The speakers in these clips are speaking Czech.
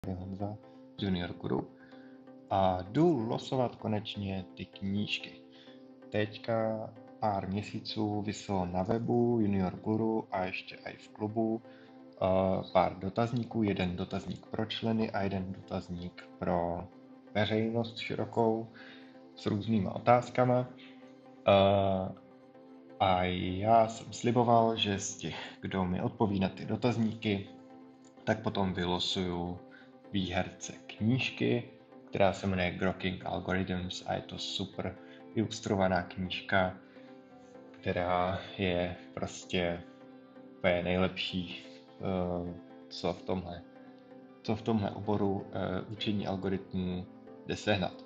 Honza z Junior Guru a jdu losovat konečně ty knížky. Teďka pár měsíců vyselo na webu Junior Guru a ještě i v klubu pár dotazníků, jeden dotazník pro členy a jeden dotazník pro veřejnost širokou s různýma otázkama. A já jsem sliboval, že z těch, kdo mi odpoví na ty dotazníky, tak potom vylosuju výherce knížky, která se jmenuje Grokking Algorithms a je to super ilustrovaná knížka, která je prostě úplně nejlepší, co v tomhle oboru učení algoritmů jde sehnat.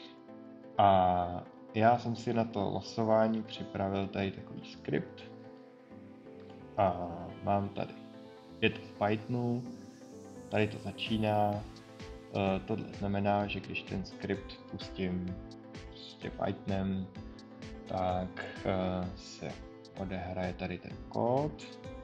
A já jsem si na to losování připravil tady takový skript a mám tady. Je to v Pythonu, tady to začíná. Tohle znamená, že když ten skript pustím prostě Pythonem, tak se odehraje tady ten kód.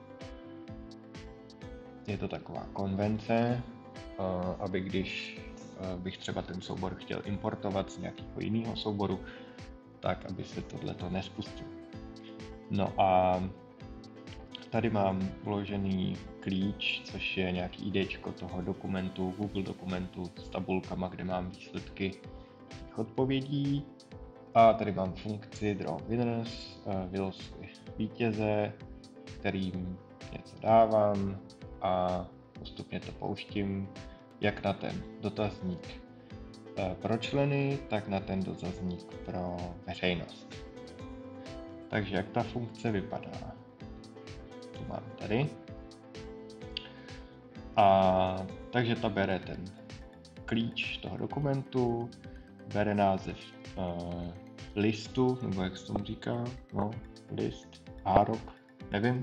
Je to taková konvence, aby když bych třeba ten soubor chtěl importovat z nějakého jiného souboru, tak aby se tohleto nespustilo. No a tady mám vložený klíč, což je nějaký IDčko toho dokumentu, Google dokumentu s tabulkama, kde mám výsledky těch odpovědí. A tady mám funkci draw winners, vylosuji vítěze, kterým něco dávám a postupně to pouštím jak na ten dotazník pro členy, tak na ten dotazník pro veřejnost. Takže jak ta funkce vypadá? Tu mám tady. A takže ta bere ten klíč toho dokumentu, bere název listu, nebo jak se tomu říká, no, list, árok, nevím.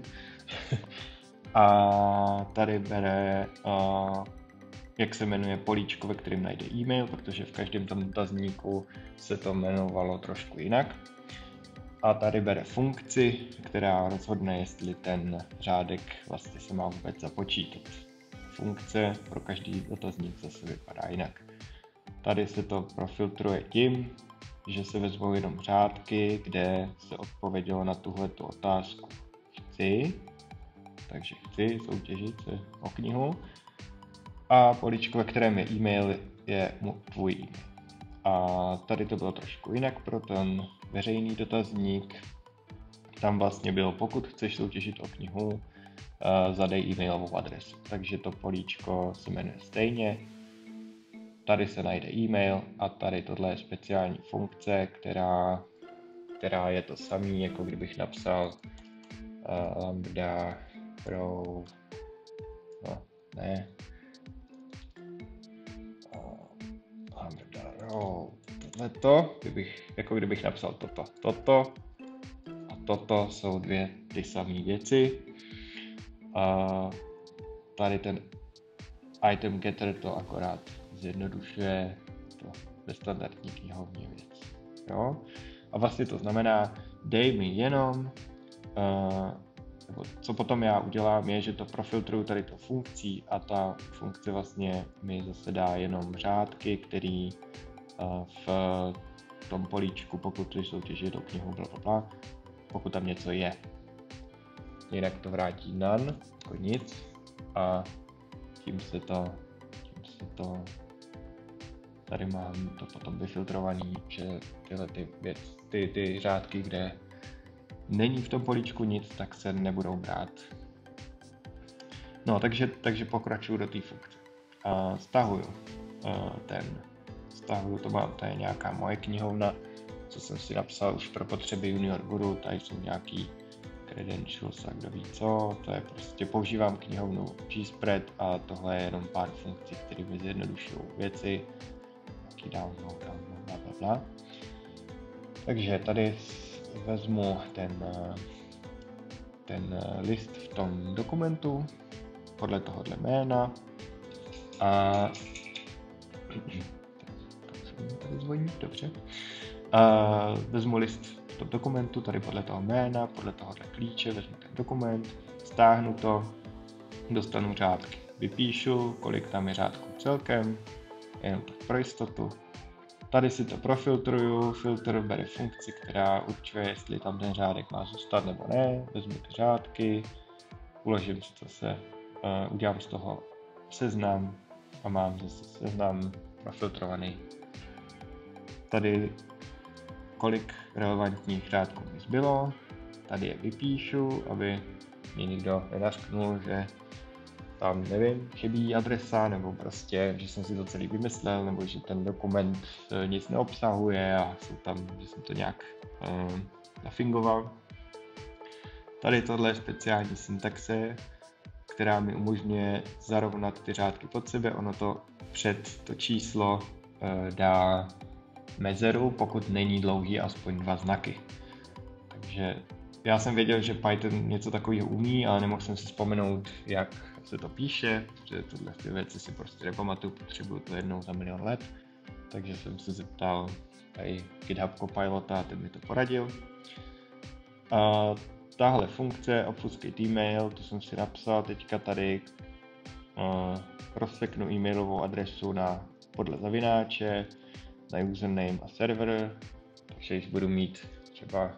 A tady bere, jak se jmenuje políčko, ve kterém najde e-mail, protože v každém tom dotazníku se to jmenovalo trošku jinak. A tady bere funkci, která rozhodne, jestli ten řádek vlastně se má vůbec započítat. Funkce pro každý dotazník zase vypadá jinak. Tady se to profiltruje tím, že se vezmou jenom řádky, kde se odpovědělo na tuhletu otázku chci, takže chci soutěžit se o knihu. A políčko, ve kterém je e-mail, je tvůj e-mail. A tady to bylo trošku jinak pro ten veřejný dotazník. Tam vlastně bylo, pokud chceš soutěžit o knihu, zadej e-mailovou adresu. Takže to políčko se jmenuje stejně. Tady se najde e-mail a tady tohle je speciální funkce, která je to samý, jako kdybych napsal lambda row, lambda row, tohleto, jako kdybych napsal toto a toto jsou dvě ty samé věci. A tady ten item getter to akorát zjednodušuje to standardní knihovní věc. Jo? A vlastně to znamená, dej mi jenom, nebo co potom já udělám, je, že to profiltruju tady to funkcí a ta funkce vlastně mi zase dá jenom řádky, který v tom políčku, pokud chceš soutěžit do knihu, blablabla, pokud tam něco je. Jinak to vrátí none, jako nic, a tím se to tady mám to potom vyfiltrovaný, že tyhle ty řádky, kde není v tom políčku nic, tak se nebudou brát. No, takže pokračuju do té funkce. Stahuju, to je nějaká moje knihovna, co jsem si napsal už pro potřeby Junior Guru, tady jsou nějaký credentials a kdo ví co, to je prostě používám knihovnu Gspread a tohle je jenom pár funkcí, které mi zjednodušují věci, nějaký download, blablabla. Takže tady vezmu ten list v tom dokumentu podle tohohle jména a tady zvoní, dobře. Vezmu list v tom dokumentu, tady podle toho jména, podle tohohle klíče, vezmu ten dokument, stáhnu to, dostanu řádky. vypíšu, kolik tam je řádků celkem, jenom tak pro jistotu. Tady si to profiltruju, filtr bere funkci, která určuje, jestli tam ten řádek má zůstat nebo ne, vezmu ty řádky, uložím si zase, udělám z toho seznam a mám zase seznam profiltrovaný. Tady kolik relevantních řádků mi zbylo, tady je vypíšu, aby mě nikdo nenařknul, že tam, nevím, chybí adresa, nebo prostě, že jsem si to celý vymyslel, nebo že ten dokument nic neobsahuje a jsou tam, že jsem to nějak nafingoval. Tady tohle je speciální syntaxe, která mi umožňuje zarovnat ty řádky pod sebe. Ono to před to číslo dá mezeru, pokud není dlouhý aspoň 2 znaky. Takže já jsem věděl, že Python něco takového umí, ale nemohl jsem si vzpomenout, jak se to píše, protože tohle ty věci si prostě nepamatuju, potřebuju to jednou za milion let. Takže jsem se zeptal tady GitHub Copilota a ten mi to poradil. A tahle funkce obfuscate email, to jsem si napsal teďka tady, rozseknu e-mailovou adresu podle zavináče, na username a server, takže když budu mít třeba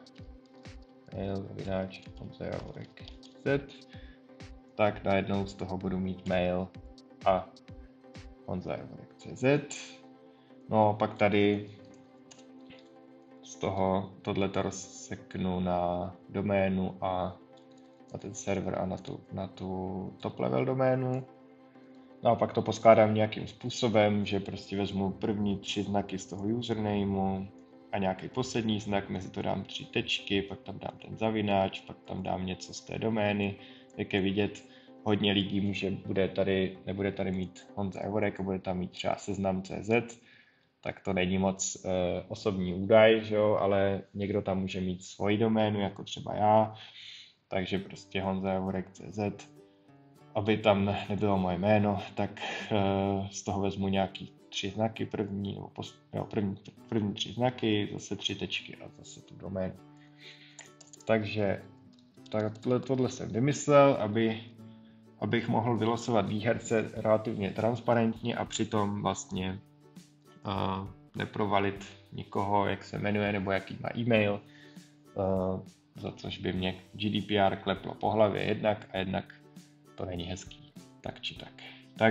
mail@honzajavorek.cz, tak najednou z toho budu mít mail a honzajavorek.cz. No pak tady z toho tohleto rozseknu na doménu a na ten server a na tu top level doménu. No a pak to poskládám nějakým způsobem, že prostě vezmu první 3 znaky z toho usernameu a nějaký poslední znak, mezi to dám 3 tečky, pak tam dám ten zavináč, pak tam dám něco z té domény. Jak je vidět, hodně lidí nebude tady mít Honza Javorek, bude tam mít třeba seznam.cz, tak to není moc osobní údaj, že jo? Ale někdo tam může mít svoji doménu, jako třeba já, takže prostě Honza Javorek.cz. Aby tam nebylo moje jméno, tak z toho vezmu nějaký 3 znaky, první 3 znaky, zase 3 tečky a zase tu doménu. Takže tohle jsem vymyslel, abych mohl vylosovat výherce relativně transparentně a přitom vlastně neprovalit nikoho, jak se jmenuje nebo jaký má e-mail, za což by mě GDPR kleplo po hlavě jednak a jednak to není hezký, tak či tak.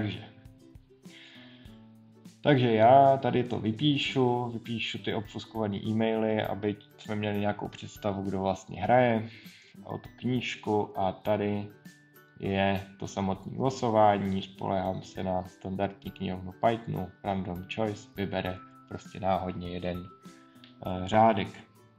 Takže já tady to vypíšu ty obfuskované e-maily, aby jsme měli nějakou představu, kdo vlastně hraje o tu knížku, a tady je to samotné losování, spoléhám se na standardní knihovnu Pythonu, random choice, vybere prostě náhodně jeden řádek.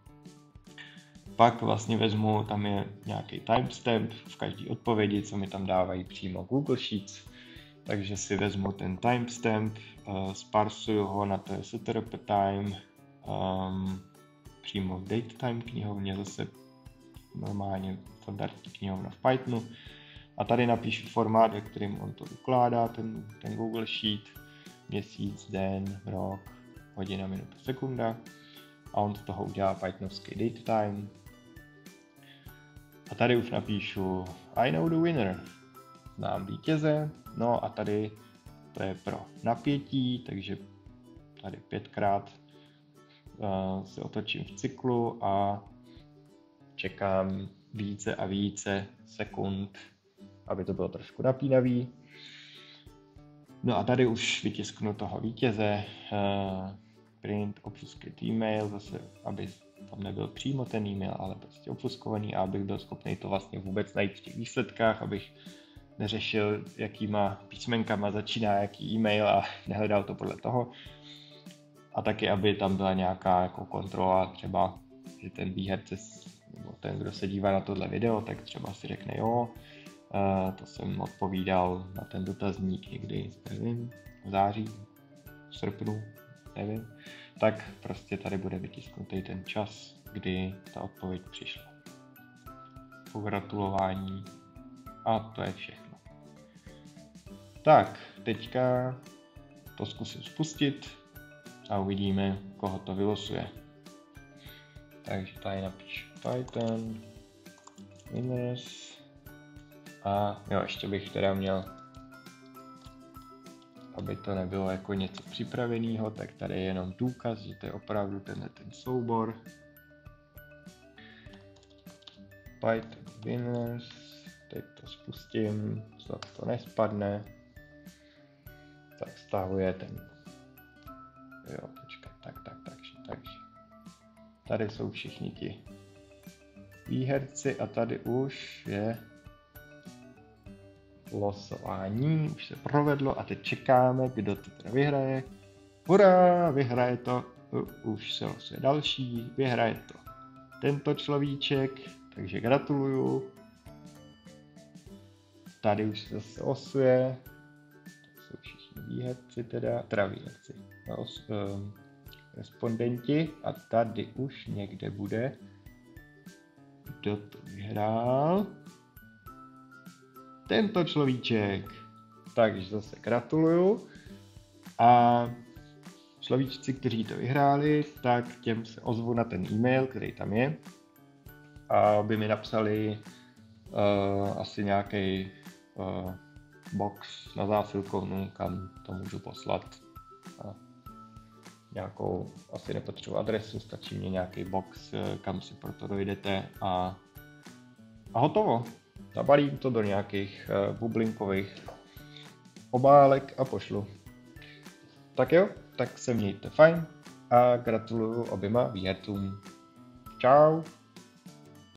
Pak vlastně vezmu, tam je nějaký timestamp v každé odpovědi, co mi tam dávají přímo Google Sheets, takže si vezmu ten timestamp, sparsuju ho na to time, přímo v datetime knihovně, zase normálně standardní knihovna v Pythonu, a tady napíšu formát, ve kterým on to ukládá, ten Google Sheet, měsíc, den, rok, hodina, minuta, sekunda, a on z toho udělá pythonovský datetime. A tady už napíšu I know the winner, znám vítěze, no a tady to je pro napětí, takže tady 5krát se otočím v cyklu a čekám více a více sekund, aby to bylo trošku napínavý. No a tady už vytisknu toho vítěze, print obfuscate email, zase aby tam nebyl přímo ten e-mail, ale prostě obfuskovaný, a abych byl schopný to vlastně vůbec najít v těch výsledkách, abych neřešil, jakýma písmenkama začíná jaký e-mail a nehledal to podle toho. A taky, aby tam byla nějaká jako kontrola, třeba, že ten výherce, nebo ten, kdo se dívá na tohle video, tak třeba si řekne, jo, to jsem odpovídal na ten dotazník někdy, nevím, v září, v srpnu, nevím. Tak prostě tady bude vytisknutý ten čas, kdy ta odpověď přišla. Pogratulování. A to je všechno. Tak, teďka to zkusím spustit a uvidíme, koho to vylosuje. Takže tady napíšu Python winners a jo, ještě bych teda měl aby to nebylo jako něco připraveného, tak tady je jenom důkaz, že to je opravdu ten soubor. Python winners, teď to spustím, snad to nespadne. Tak stahuje ten, jo, počkat, takže. Tady jsou všichni ti výherci a tady už je losování, už se provedlo a teď čekáme, kdo to teda vyhraje. Hurá, vyhraje to, už se losuje další, vyhraje to tento človíček, takže gratuluju. Tady už se zase losuje, to jsou všichni výherci teda výherci, respondenti a tady už někde bude, kdo to vyhrál. Tento človíček. Takže zase gratuluju. A človíčci, kteří to vyhráli, tak těm se ozvu na ten e-mail, který tam je. A by mi napsali asi nějaký box na zásilkovnu, kam to můžu poslat. A nějakou, asi nepotřebuji adresu, stačí mě nějaký box, kam si proto dojdete a hotovo. Zabalím to do nějakých bublinkových obálek a pošlu. Tak jo, tak se mějte fajn a gratuluju oběma výhercům. Čau.